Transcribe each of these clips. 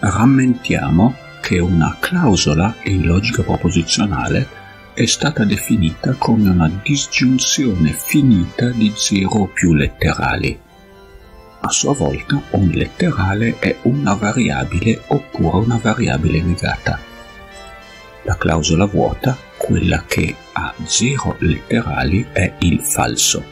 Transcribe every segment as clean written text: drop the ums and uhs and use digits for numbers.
Rammentiamo che una clausola in logica proposizionale è stata definita come una disgiunzione finita di 0 o più letterali. A sua volta un letterale è una variabile oppure una variabile negata. La clausola vuota, quella che ha 0 letterali, è il falso.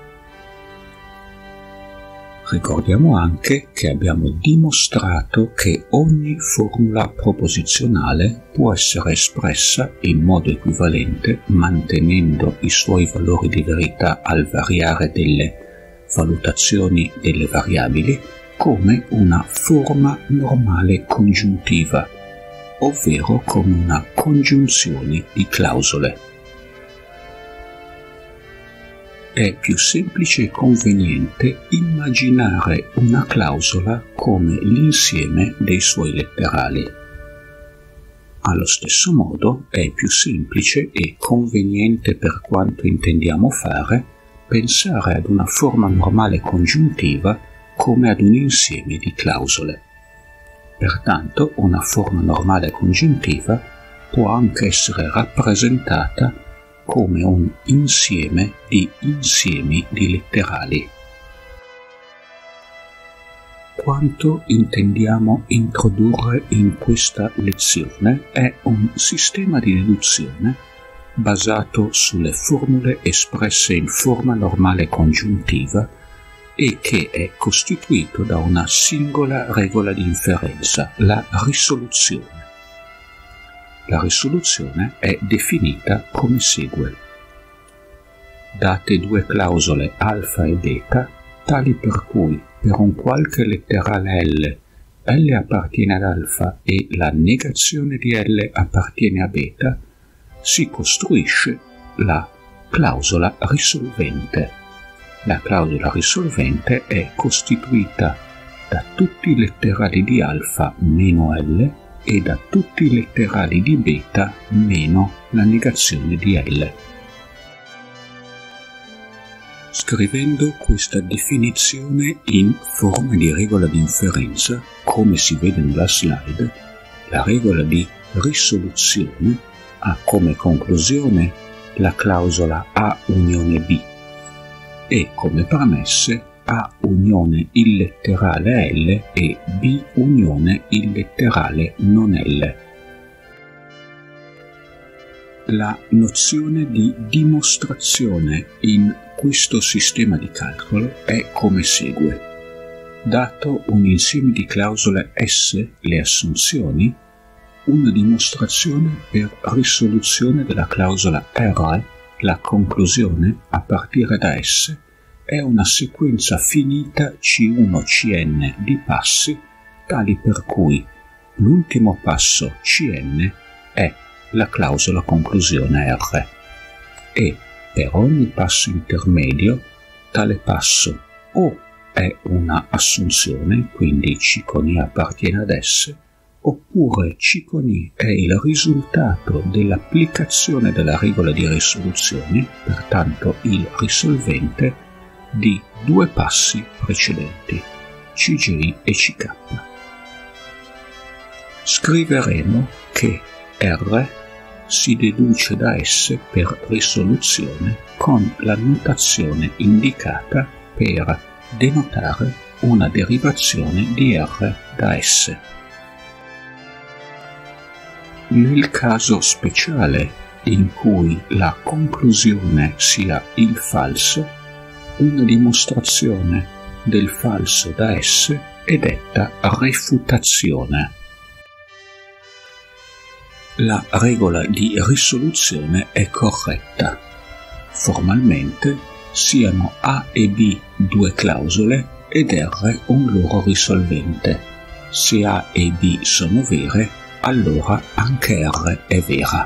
Ricordiamo anche che abbiamo dimostrato che ogni formula proposizionale può essere espressa in modo equivalente mantenendo i suoi valori di verità al variare delle valutazioni delle variabili come una forma normale congiuntiva, ovvero come una congiunzione di clausole. È più semplice e conveniente immaginare una clausola come l'insieme dei suoi letterali. Allo stesso modo è più semplice e conveniente per quanto intendiamo fare pensare ad una forma normale congiuntiva come ad un insieme di clausole. Pertanto una forma normale congiuntiva può anche essere rappresentata come un insieme di insiemi di letterali. Quanto intendiamo introdurre in questa lezione è un sistema di deduzione basato sulle formule espresse in forma normale congiuntiva e che è costituito da una singola regola di inferenza, la risoluzione. La risoluzione è definita come segue. Date due clausole alfa e beta, tali per cui per un qualche letterale L appartiene ad alfa e la negazione di L appartiene a beta, si costruisce la clausola risolvente. La clausola risolvente è costituita da tutti i letterali di alfa meno L e da tutti i letterali di beta meno la negazione di L. Scrivendo questa definizione in forma di regola di inferenza, come si vede nella slide, la regola di risoluzione ha come conclusione la clausola A unione B e come premesse A unione il letterale L e B unione il letterale non L. La nozione di dimostrazione in questo sistema di calcolo è come segue. Dato un insieme di clausole S, le assunzioni, una dimostrazione per risoluzione della clausola R, la conclusione a partire da S, è una sequenza finita C1-Cn di passi tali per cui l'ultimo passo Cn è la clausola conclusione R e per ogni passo intermedio tale passo o è una assunzione, quindi C con I appartiene ad S, oppure C con I è il risultato dell'applicazione della regola di risoluzione, pertanto il risolvente di due passi precedenti, Cj e Ck. Scriveremo che R si deduce da S per risoluzione con la notazione indicata per denotare una derivazione di R da S. Nel caso speciale in cui la conclusione sia il falso, una dimostrazione del falso da S è detta refutazione. La regola di risoluzione è corretta. Formalmente siano A e B due clausole ed R un loro risolvente. Se A e B sono vere, allora anche R è vera.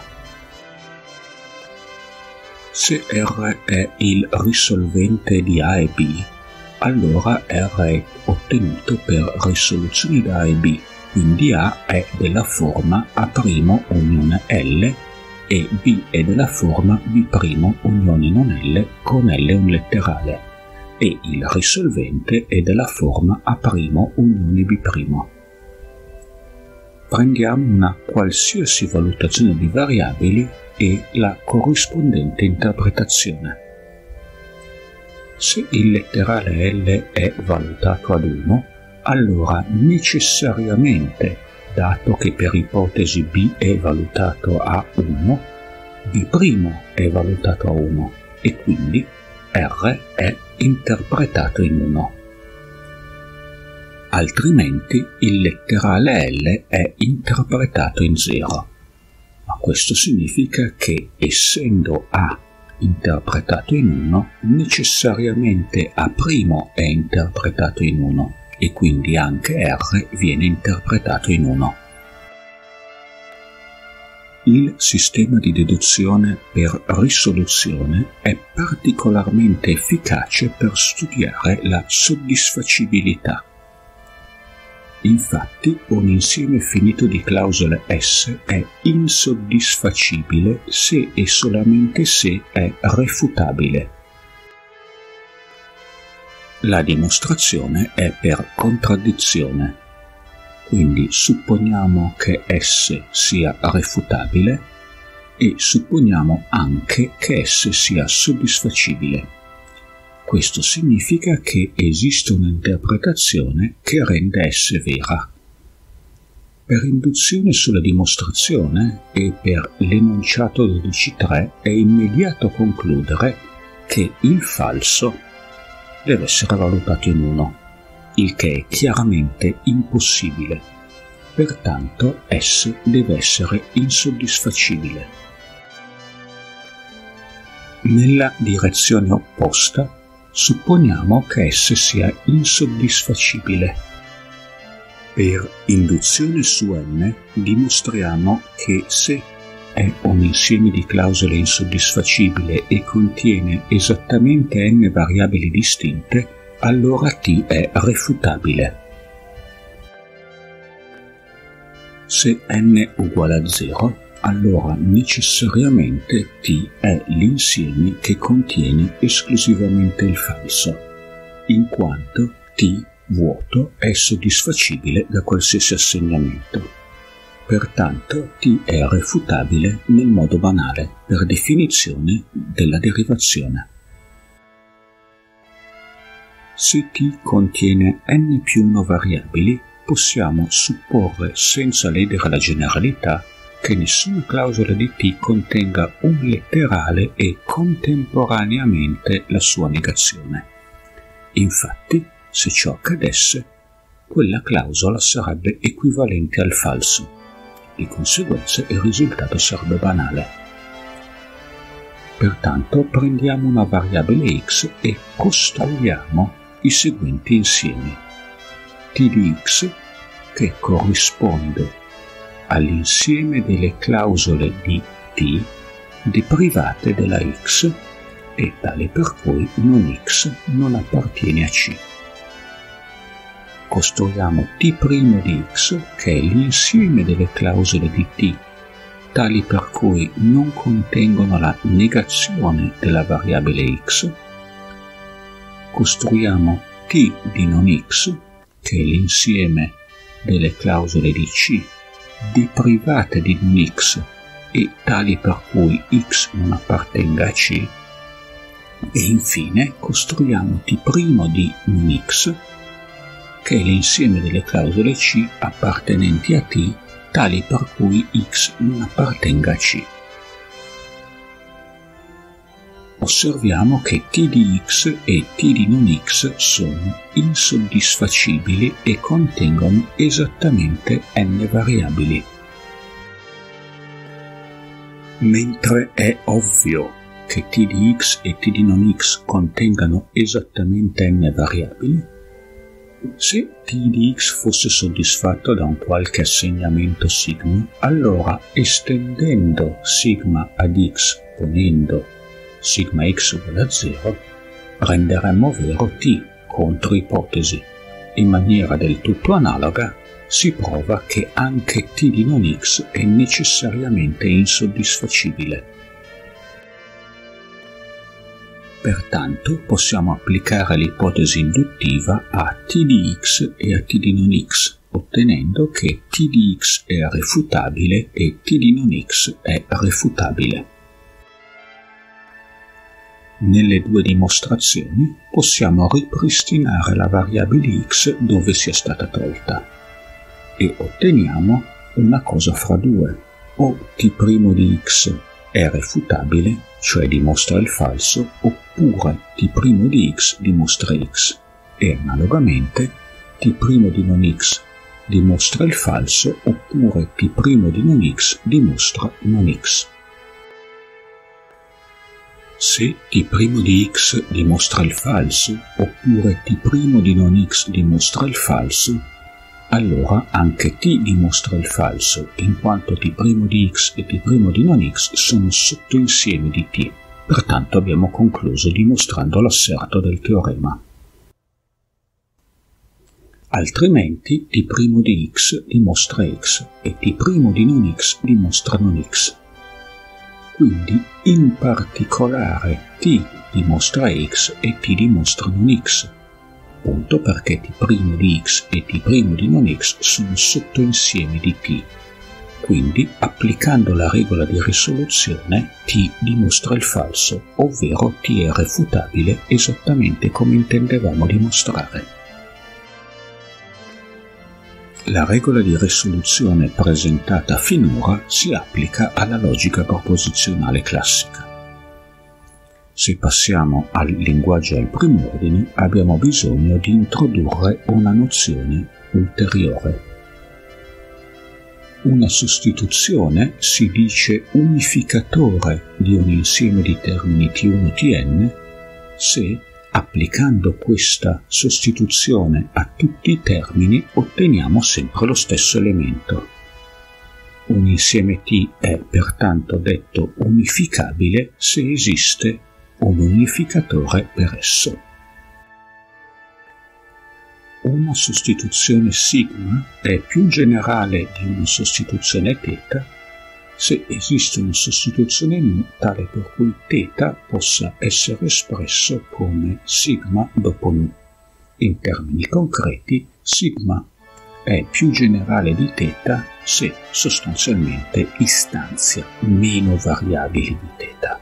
Se R è il risolvente di A e B, allora R è ottenuto per risoluzione da A e B, quindi A è della forma A' unione L e B è della forma B' unione non L con L un letterale e il risolvente è della forma A' unione B'. prendiamo una qualsiasi valutazione di variabili e la corrispondente interpretazione. Se il letterale L è valutato ad 1, allora necessariamente, dato che per ipotesi B è valutato a 1, B' è valutato a 1 e quindi R è interpretato in 1. Altrimenti il letterale L è interpretato in 0. Ma questo significa che, essendo A interpretato in 1, necessariamente A' è interpretato in 1 e quindi anche R viene interpretato in 1. Il sistema di deduzione per risoluzione è particolarmente efficace per studiare la soddisfacibilità. Infatti, un insieme finito di clausole S è insoddisfacibile se e solamente se è refutabile. La dimostrazione è per contraddizione. Quindi supponiamo che S sia refutabile e supponiamo anche che S sia soddisfacibile. Questo significa che esiste un'interpretazione che rende S vera. Per induzione sulla dimostrazione e per l'enunciato 12.3 è immediato concludere che il falso deve essere valutato in 1, il che è chiaramente impossibile. Pertanto S deve essere insoddisfacibile. Nella direzione opposta, supponiamo che S sia insoddisfacibile. Per induzione su N dimostriamo che se è un insieme di clausole insoddisfacibile e contiene esattamente n variabili distinte, allora T è refutabile. Se n uguale a 0, allora necessariamente T è l'insieme che contiene esclusivamente il falso, in quanto T vuoto è soddisfacibile da qualsiasi assegnamento. Pertanto T è refutabile nel modo banale, per definizione della derivazione. Se T contiene n più 1 variabili, possiamo supporre senza ledere la generalità che nessuna clausola di T contenga un letterale e contemporaneamente la sua negazione. Infatti, se ciò accadesse, quella clausola sarebbe equivalente al falso. Di conseguenza il risultato sarebbe banale. Pertanto prendiamo una variabile x e costruiamo i seguenti insiemi. T di x, che corrisponde all'insieme delle clausole di T deprivate della x e tale per cui non x non appartiene a C. Costruiamo T' di x, che è l'insieme delle clausole di T tali per cui non contengono la negazione della variabile x. Costruiamo T di non x, che è l'insieme delle clausole di C deprivate di non x e tali per cui x non appartenga a C. E infine costruiamo T' di non x, che è l'insieme delle clausole C appartenenti a T tali per cui x non appartenga a C. Osserviamo che T di x e T di non x sono insoddisfacibili e contengono esattamente n variabili. Mentre è ovvio che T di x e T di non x contengano esattamente n variabili, se T di x fosse soddisfatto da un qualche assegnamento sigma, allora estendendo sigma ad x ponendo sigma x uguale a 0, renderemmo vero T contro ipotesi. In maniera del tutto analoga si prova che anche T di non x è necessariamente insoddisfacibile. Pertanto possiamo applicare l'ipotesi induttiva a T di x e a T di non x, ottenendo che t di x è refutabile e t di non x è refutabile. Nelle due dimostrazioni possiamo ripristinare la variabile x dove sia stata tolta e otteniamo una cosa fra due: o t' di x è refutabile, cioè dimostra il falso, oppure t' di x dimostra x, e analogamente t' di non x dimostra il falso, oppure t' di non x dimostra non x. Se t' di x dimostra il falso, oppure t' di non x dimostra il falso, allora anche t dimostra il falso, in quanto t' di x e t' di non x sono sottoinsiemi di t. Pertanto abbiamo concluso dimostrando l'asserto del teorema. Altrimenti t' di x dimostra x e t' di non x dimostra non x. Quindi in particolare t dimostra x e t dimostra non x, appunto perché t' di x e t' di non x sono sottoinsiemi di t. Quindi, applicando la regola di risoluzione, t dimostra il falso, ovvero t è refutabile esattamente come intendevamo dimostrare. La regola di risoluzione presentata finora si applica alla logica proposizionale classica. Se passiamo al linguaggio al primordine, abbiamo bisogno di introdurre una nozione ulteriore. Una sostituzione si dice unificatore di un insieme di termini T1 Tn se, applicando questa sostituzione a tutti i termini, otteniamo sempre lo stesso elemento. Un insieme T è pertanto detto unificabile se esiste un unificatore per esso. Una sostituzione sigma è più generale di una sostituzione θ se esiste una sostituzione nu tale per cui θ possa essere espresso come sigma dopo nu. In termini concreti, sigma è più generale di θ se sostanzialmente istanzia meno variabili di θ.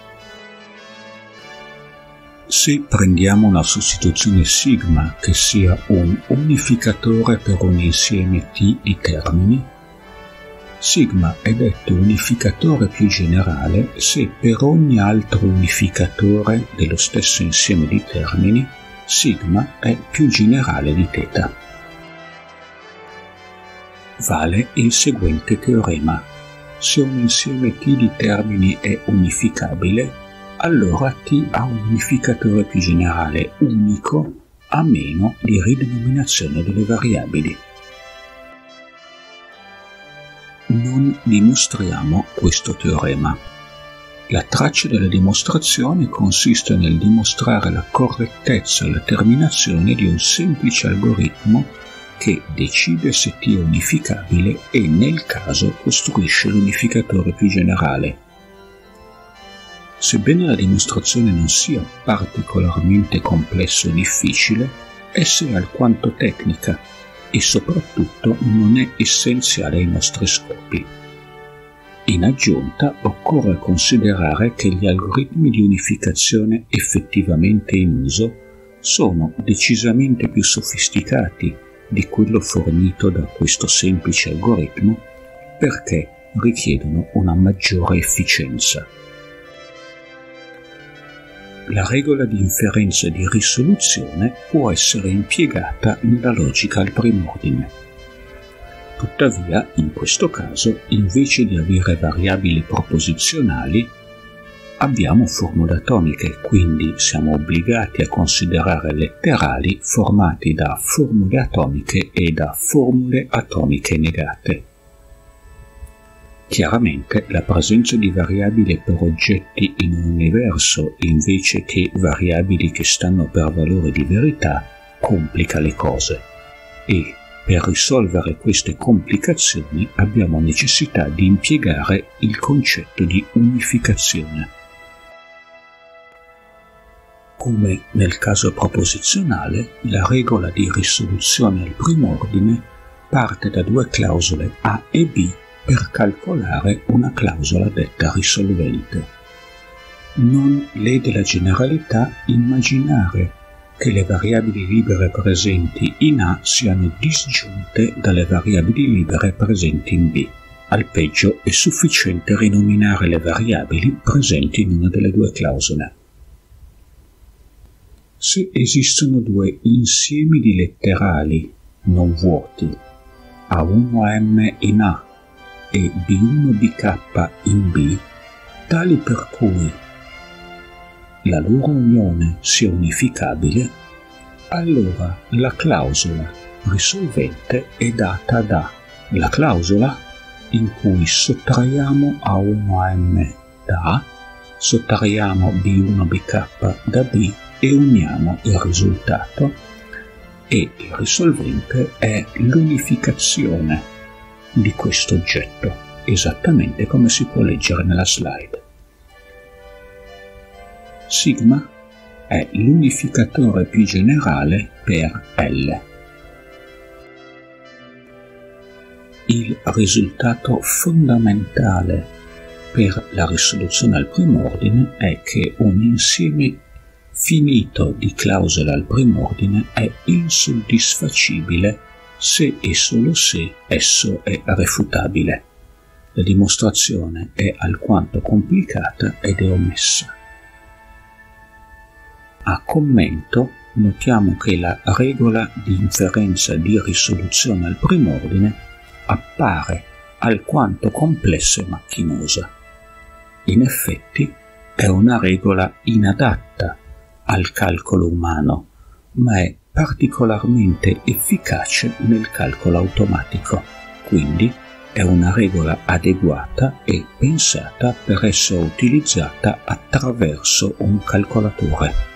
Se prendiamo una sostituzione sigma che sia un unificatore per un insieme T di termini, sigma è detto unificatore più generale se per ogni altro unificatore dello stesso insieme di termini sigma è più generale di θ. Vale il seguente teorema: se un insieme T di termini è unificabile, allora T ha un unificatore più generale unico a meno di ridenominazione delle variabili. Non dimostriamo questo teorema. La traccia della dimostrazione consiste nel dimostrare la correttezza e la terminazione di un semplice algoritmo che decide se T è unificabile e nel caso costruisce l'unificatore più generale. Sebbene la dimostrazione non sia particolarmente complessa o difficile, essa è alquanto tecnica e soprattutto non è essenziale ai nostri scopi. In aggiunta, occorre considerare che gli algoritmi di unificazione effettivamente in uso sono decisamente più sofisticati di quello fornito da questo semplice algoritmo perché richiedono una maggiore efficienza. La regola di inferenza e di risoluzione può essere impiegata nella logica al primordine. Tuttavia, in questo caso, invece di avere variabili proposizionali, abbiamo formule atomiche, quindi siamo obbligati a considerare letterali formati da formule atomiche e da formule atomiche negate. Chiaramente la presenza di variabili per oggetti in un universo invece che variabili che stanno per valore di verità complica le cose e per risolvere queste complicazioni abbiamo necessità di impiegare il concetto di unificazione. Come nel caso proposizionale, la regola di risoluzione al primordine parte da due clausole A e B per calcolare una clausola detta risolvente. Non lede la generalità immaginare che le variabili libere presenti in A siano disgiunte dalle variabili libere presenti in B. Al peggio è sufficiente rinominare le variabili presenti in una delle due clausole. Se esistono due insiemi di letterali non vuoti, A1M in A e B1BK in B, tali per cui la loro unione sia unificabile, allora la clausola risolvente è data da la clausola in cui sottraiamo A1AM da A, sottraiamo B1BK da B e uniamo il risultato, e il risolvente è l'unificazione di questo oggetto, esattamente come si può leggere nella slide. Sigma è l'unificatore più generale per L. Il risultato fondamentale per la risoluzione al primo ordine è che un insieme finito di clausole al primo ordine è insoddisfacibile se e solo se esso è refutabile. La dimostrazione è alquanto complicata ed è omessa. A commento notiamo che la regola di inferenza di risoluzione al primo ordine appare alquanto complessa e macchinosa. In effetti è una regola inadatta al calcolo umano, ma è particolarmente efficace nel calcolo automatico, quindi è una regola adeguata e pensata per essere utilizzata attraverso un calcolatore.